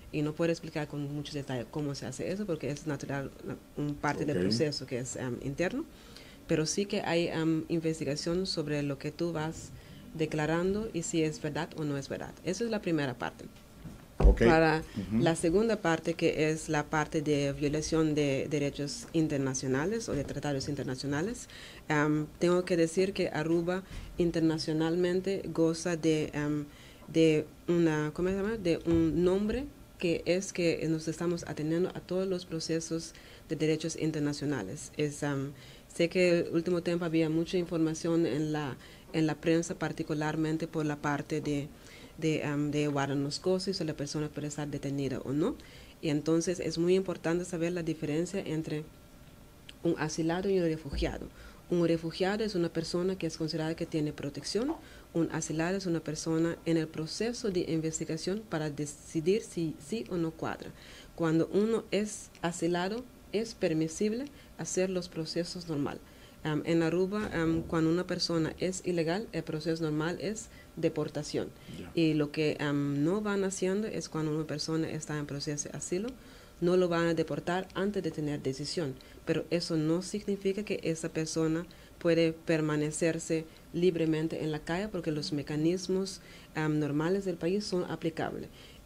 y no puedo explicar con muchos detalles cómo se hace eso porque es natural, un parte del Ok. proceso que es interno, pero sí que hay investigación sobre lo que tú vas declarando y si es verdad o no es verdad. Esa es la primera parte. Ok. Para Ujú. la segunda parte, que es la parte de violación de derechos internacionales o de tratados internacionales, tengo que decir que Aruba internacionalmente goza de una, ¿cómo se llama? De un nombre que es que nos estamos atendiendo a todos los procesos de derechos internacionales. Sé que el último tiempo había mucha información en la prensa, particularmente por la parte de Guaranoscoso, si la persona puede estar detenida o no. Y entonces es muy importante saber la diferencia entre un asilado y un refugiado. Un refugiado es una persona que es considerada que tiene protección. Un asilado es una persona en el proceso de investigación para decidir si sí o no cuadra. Cuando uno es asilado, es permisible hacer los procesos normal. En Aruba, cuando una persona es ilegal, el proceso normal es deportación. Ya. Y lo que no van haciendo es cuando una persona está en proceso de asilo, no lo van a deportar antes de tener decisión, pero eso no significa que esa persona puede permanecerse libremente en la calle porque los mecanismos normales del país son aplicables.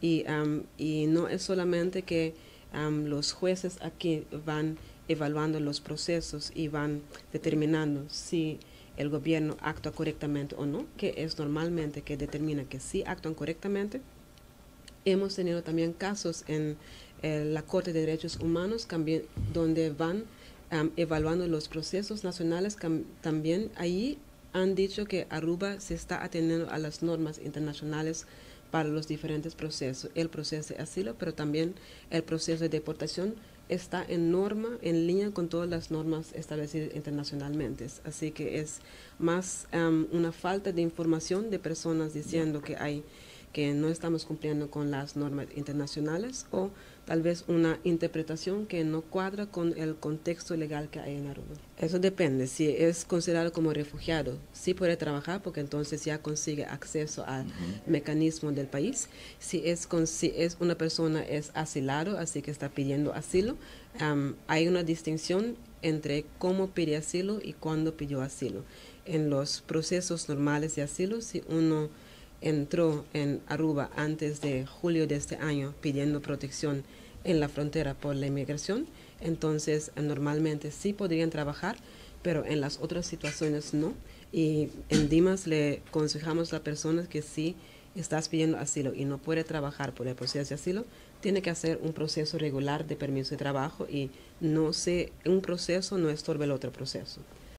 Y no es solamente que los jueces aquí van evaluando los procesos y van determinando si el gobierno actúa correctamente o no, que es normalmente que determina que sí actúan correctamente. Hemos tenido también casos en la Corte de Derechos Humanos también, donde van evaluando los procesos nacionales. También ahí han dicho que Aruba se está atendiendo a las normas internacionales para los diferentes procesos, el proceso de asilo, pero también el proceso de deportación está en norma, en línea con todas las normas establecidas internacionalmente. Así que es más una falta de información de personas Ya. diciendo que no estamos cumpliendo con las normas internacionales o tal vez una interpretación que no cuadra con el contexto legal que hay en Aruba. Eso depende. Si es considerado como refugiado, sí puede trabajar porque entonces ya consigue acceso al Ujú. mecanismo del país. Si es una persona es asilado, así que está pidiendo asilo, hay una distinción entre cómo pide asilo y cuándo pidió asilo. En los procesos normales de asilo, si uno entró en Aruba antes de julio de este año pidiendo protección en la frontera por la inmigración, entonces normalmente sí podrían trabajar, pero en las otras situaciones no. Y en Dimas le aconsejamos a las personas que si estás pidiendo asilo y no puede trabajar por el proceso de asilo, tiene que hacer un proceso regular de permiso de trabajo y no se, un proceso no estorbe el otro proceso.